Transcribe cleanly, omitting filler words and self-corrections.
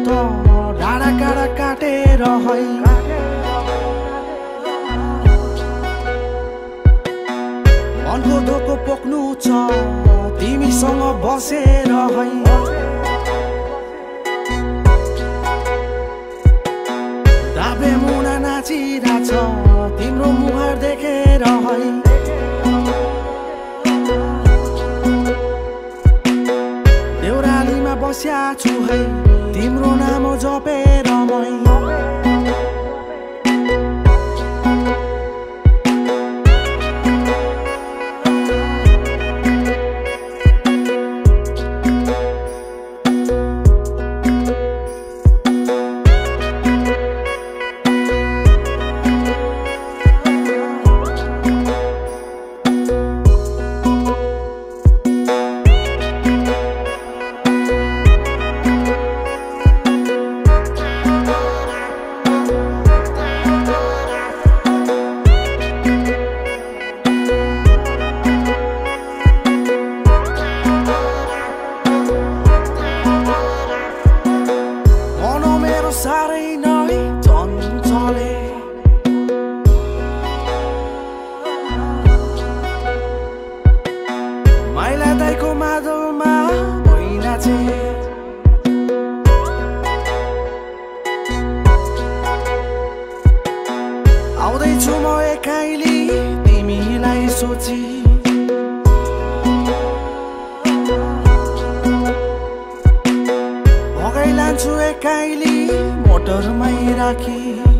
डाँडा काँडा काटेर है मनको धोको पोख्नु छ तिमीसँग बसेर है दाबे मुना नाचिरहेछ तिम्रो मुहार देखेर है देउरालीमा बस्या छु है तिम्रो नाम जपेर मै साह्रै नै चञ्चले माइला दाइको माधवमा भइना छे आउँदैछु म एक्काइली तिमीलाई सोची भगाइ लान्छु एक्काइली मोटरमै राखी